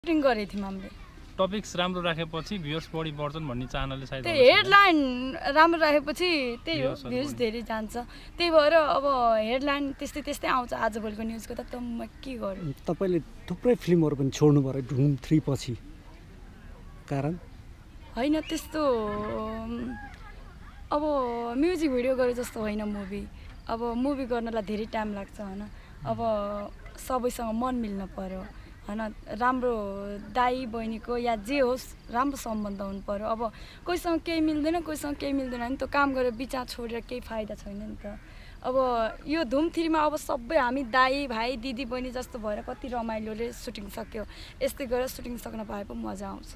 Shooting गरेको थियौँ हामीले। टपिक्स राम्रो राखेपछि भ्युअर्स बढी बढ्छन् भन्ने चाहनाले सायद त्यही हेडलाइन राम्रो राखेपछि त्यही हो, भ्युज धेरै जान्छ। त्यही भएर अब हेडलाइन त्यस्तै त्यस्तै आउँछ आजभोलिको न्युजको त म के गर्नु। तपाईँले थुप्रै फिल्महरू पनि छोड्नु पर्यो धुम 3 पछि, कारण होइन त्यस्तो अब म्युजिक भिडियो गरे जस्तो होइन मुभी। अब मुभी गर्नलाई धेरै टाइम लाग्छ होइन। अब सबैसँग मन मिल्न पर्यो होइन। राम्रो दाइ बहिनीको या जे होस् राम्रो सम्बन्ध हुनु पर्यो। अब कोहीसँग केही मिल्दैन कोहीसँग केही मिल्दैन नि त, काम गरेर बिचा छोडेर केही फाइदा छैन नि त। अब यो धुम 3 मा अब सबै हामी दाइ भाइ दिदी बहिनी जस्तो भएर कति रमाइलोले सुटिङ सक्यो। यस्तै गरेर सुटिङ सक्न पाए पो मजा आउँछ।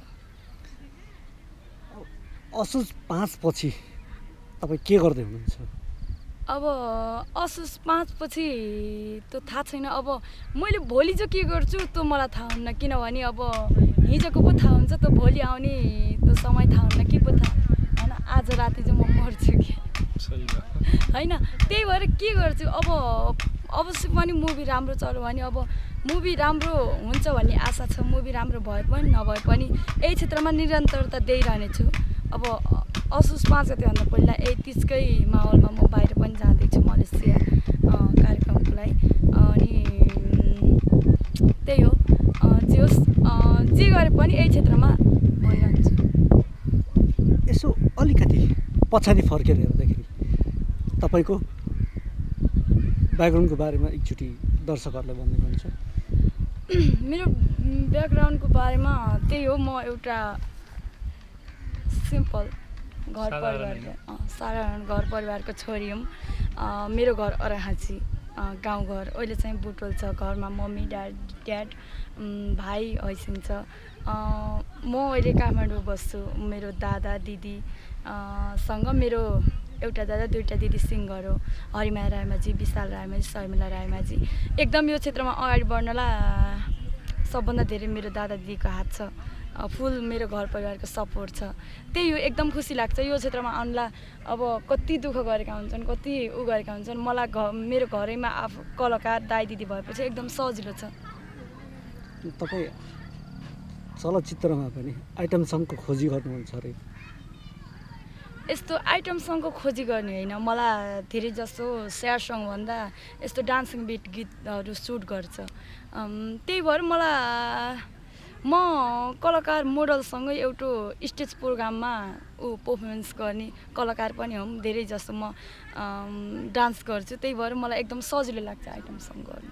असोज 5 पछि तपाईँ के गर्दै हुनुहुन्छ? अब असोज 5 पछि त थाहा छैन। अब मैले भोलि चाहिँ के गर्छु त्यो मलाई थाहा हुन्न, किनभने अब हिजोको पो थाहा हुन्छ त भोलि आउने त्यो समय थाहा हुन्न के पो थाहा होइन। आज राति चाहिँ म मर्छु कि होइन। त्यही भएर के गर्छु अब अवश्य पनि मुभी राम्रो चल्यो भने अब मुभी राम्रो हुन्छ भन्ने आशा छ। मुभी राम्रो भए पनि नभए पनि यही क्षेत्रमा निरन्तरता दिइरहनेछु। अब असोज 5 गतेभन्दा पहिला यही तिजकै माहौलमा म बाहिर पनि जाँदैछु मलेसिया कार्यक्रमको लागि। अनि त्यही हो, जे होस् जे गरे पनि यही क्षेत्रमा भइरहन्छ। यसो अलिकति पछाडि फर्केर हेर्दाखेरि तपाईँको ब्याकग्राउन्डको बारेमा एकचोटि दर्शकहरूलाई भनिदिनु हुन्छ? मेरो ब्याकग्राउन्डको बारेमा त्यही हो, म एउटा सिम्पल घर परिवारको साधारण घर परिवारको छोरी हुँ। मेरो घर अराहाची गाउँघर। अहिले चाहिँ बुटोल छ। घरमा मम्मी ड्याड भाइ हैसिन छ। म अहिले काठमाडौँ बस्छु। मेरो दादा दिदी सँग मेरो एउटा दादा दुईवटा दिदी सिङ्गर हो। हरिमाया रायमाझी, विशाल रायमाझी, शर्मिला रायमाझी। एकदम यो क्षेत्रमा अगाडि बढ्नलाई सबभन्दा धेरै मेरो दादा दिदीको हात छ। फुल मेरो घर परिवारको सपोर्ट छ। त्यही हो, एकदम खुसी लाग्छ यो क्षेत्रमा आउनलाई। अब कति दुःख गरेका हुन्छन् कति गरेका हुन्छन्। मलाई मेरो घरैमा आफू कलाकार दाइ दिदी भएपछि एकदम सजिलो छ। तपाईँ चलचित्रमा पनि आइटम सङको खोजी गर्नुहुन्छ अरे? यस्तो आइटम सङको खोजी गर्ने होइन, मलाई धेरै जसो स्याड सङभन्दा यस्तो डान्सिङ बिट गीतहरू सुट गर्छ। त्यही भएर मलाई म कलाकार मोडलसँगै एउटा स्टेज प्रोग्राममा पर्फर्मेन्स गर्ने कलाकार पनि हौँ। धेरै जस्तो म डान्स गर्छु। त्यही भएर मलाई एकदम सजिलो लाग्छ आइटम सङ गर्नु।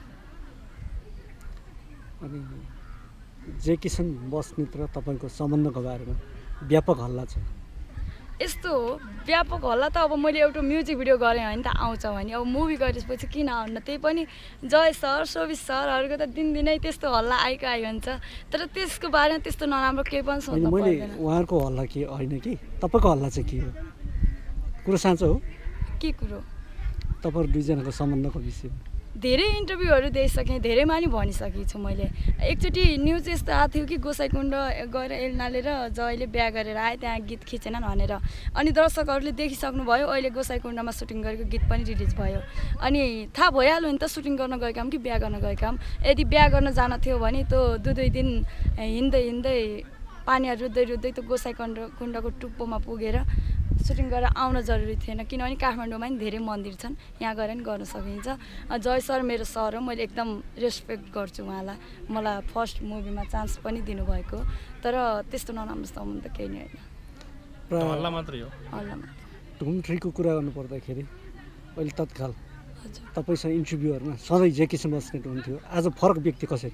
अनि जे किसन बस्नेत र तपाईँको सम्बन्धको बारेमा व्यापक हल्ला छ। यस्तो हो, व्यापक हल्ला त अब मैले एउटा म्युजिक भिडियो गरेँ भने त आउँछ भने अब मुभी गरेपछि किन आउन्न। त्यही पनि जय सर शोभित सरहरूको त दिनदिनै त्यस्तो हल्ला आइन्छ। तर त्यसको बारेमा त्यस्तो नराम्रो केही पनि सोच्नु पर्दैन। मैले उहाँहरूको हल्ला के होइन कि तपाईँको हल्ला चाहिँ के हो? कुरो साँचो हो? के कुरो? तपाईँहरू दुईजनाको सम्बन्धको विषयमा धेरै इन्टरभ्यूहरू दिइसकेँ, धेरैमा नि भनिसकेको छु मैले। एकचोटि न्युज यस्तो आएको थियो कि गोसाइकुण्ड गएर एल्नाले र जयले बिहा गरेर आए, त्यहाँ गीत खिचेनन् भनेर। अनि दर्शकहरूले देखिसक्नुभयो। अहिले गोसाइकुण्डमा सुटिङ गरेको गीत पनि रिलिज भयो। अनि थाहा भइहाल्यो नि त सुटिङ गर्न गएका कि बिहा गर्न गएका। यदि बिहा गर्न जान थियो भने त्यो दुई दिन हिँड्दै पानीहरू रुँदै त्यो गोसाइकुण्डको टुप्पोमा पुगेर सुटिङ गरेर आउन जरुरी थिएन, किनभने काठमाडौँमा नि धेरै मन्दिर छन्, यहाँ गएर नि गर्न सकिन्छ। जय सर मेरो सर हो, मैले एकदम रेस्पेक्ट गर्छु उहाँलाई। मलाई फर्स्ट मुभीमा चान्स पनि दिनुभएको, तर त्यस्तो नराम्रो सम्बन्ध केही नै होइन। हल्ला मात्रै हो। हल्ला मात्रै। धुम 3 को कुरा गर्नुपर्दाखेरि अहिले तत्काल तपाईँसँग इन्टरभ्यूहरूमा सधैँ जे किसिम बस्नेत हुन्थ्यो, आज फरक व्यक्ति कसरी?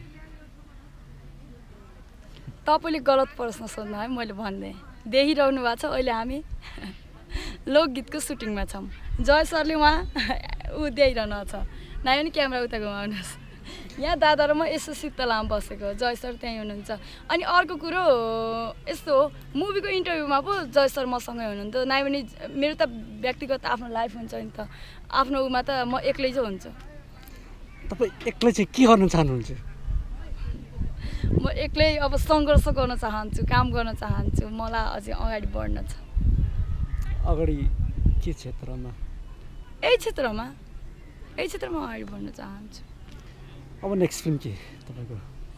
तपाईँले गलत प्रश्न सोध्नु है। मैले भन्दै देखिरहनु भएको छ अहिले हामी लोकगीतको सुटिङमा छौँ। जय सरले उहाँ देखिरहनु छ। नआयो भने क्यामेरा उता घुमाउनुहोस्। यहाँ दादा र म यसो शीतलामा बसेको, जय सर त्यहीँ हुनुहुन्छ। अनि अर्को कुरो यस्तो हो, मुभीको इन्टरभ्यूमा पो जय सर मसँगै हुनुहुन्थ्यो। नआयो भने मेरो त व्यक्तिगत आफ्नो लाइफ हुन्छ नि त। आफ्नो उमा त म एक्लै चाहिँ हुन्छु। तपाईँ एक्लै चाहिँ के गर्न चाहनुहुन्छ? म एक्लै अब सङ्घर्ष गर्न चाहन्छु, काम गर्न चाहन्छु। मलाई अझै अगाडि बढ्न छ। अगाडि के क्षेत्रमा? यही क्षेत्रमा अगाडि बढ्न चाहन्छु। अब नेक्स्ट फिल्म के तपाईँको?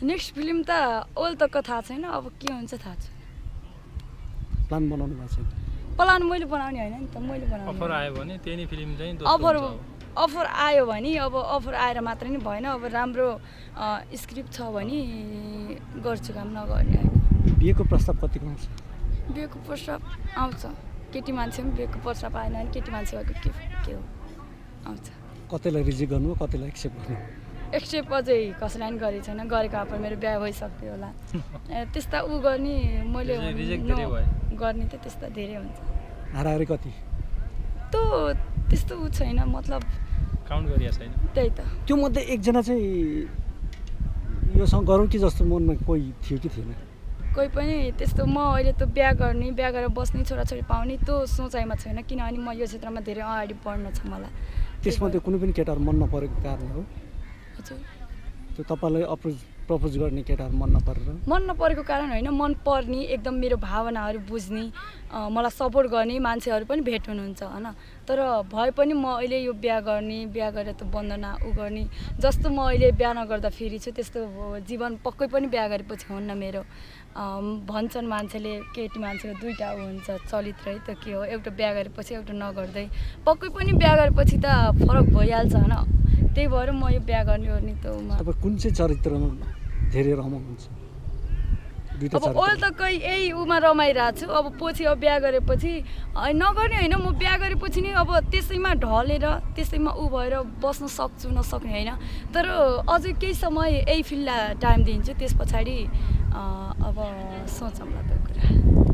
नेक्स्ट फिल्म त ओल तक थाहा छैन, अब के हुन्छ थाहा छैन। प्लान बनाउनु भएको छैन? प्लान मैले बनाउने होइन नि त, मैले बनाउने। अफर आयो भने त्यही नै फिल्म चाहिँ अफर आयो भने अब अफर आएर मात्रै नि भएन, अब राम्रो स्क्रिप्ट छ भने गर्छु, काम नगर्ने होइन। बिहेको प्रस्ताव कतिको आउँछ? बिहेको प्रस्ताव आउँछ, केटी मान्छे पनि बिहेको प्रस्ताव आएन भने केटी मान्छे भएको के हो आउँछ। कतैलाई रिजेक्ट गर्नु, कतैलाई एक्सेप्ट गर्नु? एक्सेप्ट अझै कसैलाई पनि गरेको छैन, गरेको अब मेरो बिहा भइसक्यो होला। त्यस्ता ऊ गर्ने मैले गर्ने त त्यस्ता धेरै हुन्छ। हाराहारी कति? त्यस्तो ऊ छैन, मतलब काउन्ट गरिया छैन। त्यही त। त्यो मध्ये एकजना चाहिँ योसँग गरौँ कि जस्तो मनमा कोही थियो कि थिएन? कोही पनि त्यस्तो म अहिले त बिहा गरेर बस्ने, छोराछोरी पाउने त्यो सोचाइमा छैन, किनभने म यो क्षेत्रमा धेरै अगाडि बढ्न छ मलाई। त्यसमध्ये कुनै पनि केटाहरू मन नपरेको कारण हो? हजुर, त्यो तपाईँलाई प्रपोज गर्ने केटाहरू मन नपरेको कारण होइन, मन पर्ने, एकदम मेरो भावनाहरू बुझ्ने, मलाई सपोर्ट गर्ने मान्छेहरू पनि भेट हुनुहुन्छ होइन। तर भए पनि म अहिले यो बिहा गरेर त बन्धना ऊ गर्ने जस्तो म अहिले बिहा नगर्दा फेरि छु, त्यस्तो जीवन पक्कै पनि बिहा गरेपछि हुन्न मेरो। भन्छन् मान्छेले केटी मान्छेको दुईवटा हुन्छ चरित्र है, त के हो, एउटा बिहा गरेपछि एउटा नगर्दै, पक्कै पनि बिहा गरेपछि त फरक भइहाल्छ होइन। त्यही भएर म यो बिहा गर्ने त तपाईँ कुन चाहिँ चरित्रमा धेरै रमाउनुहुन्छ? अब ओल त कोही यही उमा रमाइरहेको छु, अब पछि अब बिहा गरेपछि नगर्ने होइन, म बिहा गरेपछि नि अब त्यसैमा ढलेर त्यसैमा ऊ भएर बस्न सक्छु नसक्ने होइन। तर अझै केही समय यही फिल्डलाई टाइम दिन्छु, त्यस पछाडि अब सोचौँला त्यो कुरा।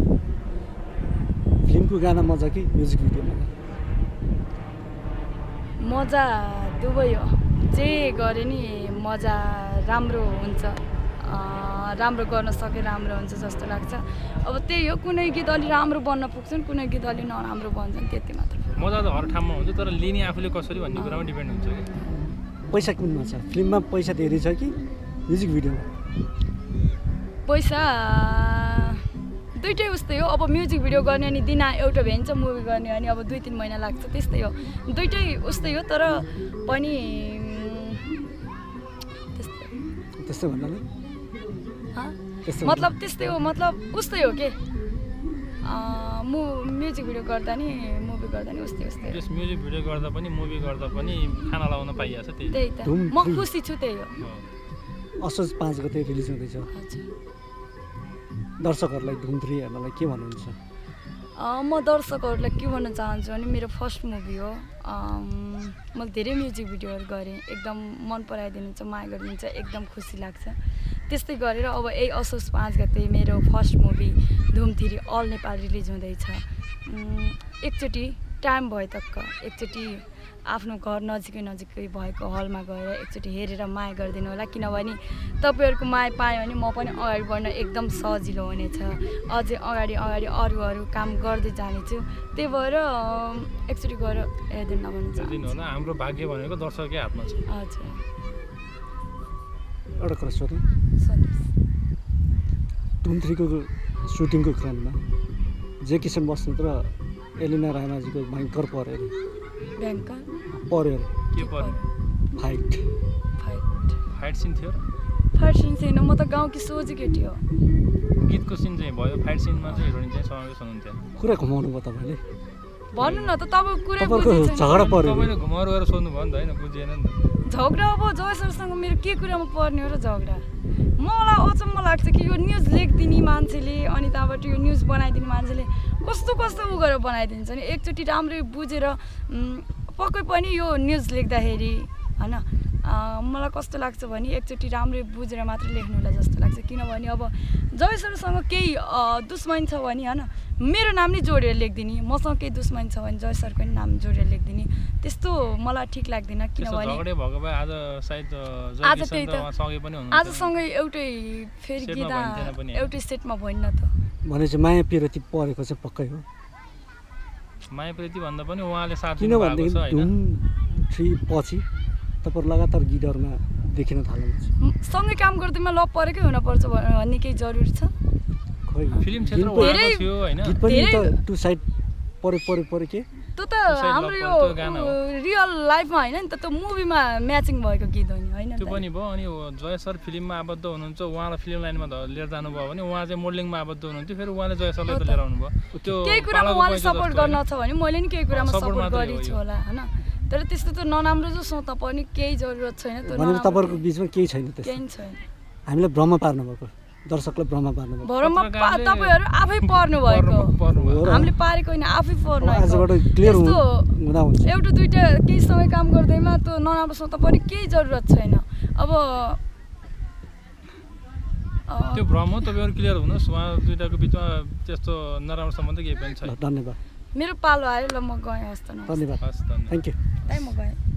फिल्मको गाना मजा कि म्युजिक भिडियोमा? मजा दुवै हो, जे गरे नि मजा राम्रो हुन्छ, राम्रो गर्न सके राम्रो हुन्छ जस्तो लाग्छ। अब त्यही हो, कुनै गीत अलि राम्रो बन्न पुग्छन्, कुनै गीत अलि नराम्रो बन्छन्, त्यति मात्र। मजा त हर ठाउँमा हुन्छ, तर लिने आफूले कसरी भन्ने कुरामा डिपेन्ड हुन्छ कि। पैसा कुनमा छ? फिल्ममा पैसा धेरै छ कि म्युजिक भिडियोमा? पैसा दुइटै उस्तै हो। अब म्युजिक भिडियो गर्ने अनि दिन एउटा भ्याइन्छ, मुभी गर्ने अनि अब 2-3 महिना लाग्छ, त्यस्तै हो, दुइटै उस्तै हो। तर पनि त्यस्तै भन्नाले मतलब त्यस्तै हो, मतलब उस्तै हो के, म्युजिक भिडियो गर्दा नि मुभी गर्दा नि उस्तै। यस म्युजिक भिडियो गर्दा पनि मुभी गर्दा पनि खाना लाउन पाइहाल्छ, त्यही त म खुसी छु, त्यही हो। असोज 5 गते रिलिज हुँदैछ, दर्शकहरूलाई धुम 3 हेर्नलाई के भन्नुहुन्छ? म दर्शकहरूलाई के भन्न चाहन्छु भने मेरो फर्स्ट मुभी हो, मैले धेरै म्युजिक भिडियोहरू गरेँ, एकदम मन पराइदिनुहुन्छ, माया गरिदिनुहुन्छ, एकदम खुसी लाग्छ। त्यस्तै गरेर अब यही असोज 5 गते मेरो फर्स्ट मुभी धुम 3 अल नेपाल रिलिज हुँदैछ। एकचोटि टाइम भए तक्क एकचोटि आफ्नो घर नजिकै भएको हलमा गएर एकचोटि हेरेर माया गरिदिनु होला, किनभने तपाईँहरूको माया पायो भने म पनि अगाडि बढ्न एकदम सजिलो हुनेछ, अझै अगाडि अरू काम गर्दै जानेछु। त्यही भएर एकचोटि गएर हेरिदिनु नभन्नु चाहन्छु। हाम्रो भाग्य भनेको दर्शककै हातमा छ। हजुर, एउटा कुरा सोधौँ, धुम 3 को सुटिङको क्रममा जे किसन बस्नेत र एलिना रायमाझीको भयङ्कर पर्यो अरे। के पर्यो? फाइट सिन थियो र? फाइट सिन छैन, म त गाउँकी सोझी केटी हो। गीतको सिन चाहिँ भयो, फाइट सिनमा चाहिँ हिरोइन चाहिँ समावेश हुनुहुन्थ्यो। कुरा घुमाउनु भयो तपाईँले, भन्नु न त, तपाईँ कुरा झगडा पर्यो, तपाईँले घुमाएर गएर सोध्नु भयो नि त होइन, बुझिएन नि त। झगडा अब जय सरसँग मेरो के कुरामा पर्ने हो र झगडा? मलाई अचम्म लाग्छ कि यो न्युज लेखिदिने मान्छेले अनि त्यहाँबाट यो न्युज बनाइदिने मान्छेले कस्तो ऊ गरेर बनाइदिन्छ नि। एकचोटि राम्रै बुझेर पक्कै पनि यो न्युज लेख्दाखेरि होइन मलाई कस्तो लाग्छ भने एकचोटि राम्रै बुझेर मात्र लेख्नु होला जस्तो लाग्छ। किनभने अब जय सरसँग केही दुश्मन छ भने होइन मेरो नाम नै जोडेर लेखिदिने, मसँग केही दुश्मन छ भने जय सरको पनि नाम जोडेर लेखिदिने, त्यस्तो मलाई ठिक लाग्दैन। किनभने आजसँगै एउटै फेरि गीता एउटै सेटमा भएन त। भनेपछि माया पिरती परेको चाहिँ पक्कै हो। माया प्रीति भन्दा पनि उहाँले साथ दिनुभएको छ। धुम 3 पछि तपाईहरु लगातार गीतहरुमा देखिन थाल्नुहुन्छ। सँगै काम गर्दैमा लभ परेकै हुनुपर्छ भन्ने केही जरुरी छ? फिल्म क्षेत्र उहाँको थियो हैन? गीत पनि त टु साइड परे के त्यो त हाम्रो यो रियल लाइफमा होइन नि त त्यो मुभीमा म्याचिङ भएको गीत हो नि होइन त्यो पनि भयो अनि जय सर फिल्ममा आबद्ध हुनुहुन्छ उहाँलाई फिल्म लाइनमा लिएर जानुभयो भने उहाँ चाहिँ मोडलिङमा आबद्ध हुनुहुन्थ्यो फेरि उहाँले जय सरलाई त लिएर आउनुभयो त्यो केही कुरामा उहाँले सपोर्ट गर्न छ भने मैले नि केही कुरामा सपोर्ट गरिछु होला होइन तर त्यस्तो त नराम्रो जो सोच्दा पनि केही जरुरत छैन त्यो तपाईँहरूको बिचमा केही छैन त्यस्तो केही छैन हामीलाई भ्रम पार्नु भएको दर्शकलाई भ्रम पार्नु भएको भ्रममा तपाईँहरू आफै पर्नु भएको हामीले पारेको होइन आफै पर्नु आजबाट क्लियर हुँदा हुन्छ एउटा दुइटा केही समय काम गर्दैमा त्यो नराम्रो सोच्दा पनि केही जरुरत छैन अब त्यो भ्रम हो तपाईँहरू क्लियर हुनुहोस् उहाँ दुइटाको बिचमा त्यस्तो नराम्रो सम्बन्ध केही पनि छैन धन्यवाद मेरो पालो आयो ल म गएँ हस् त धन्यवाद हस् धन्यवाद थ्याङ्क यू म गएँ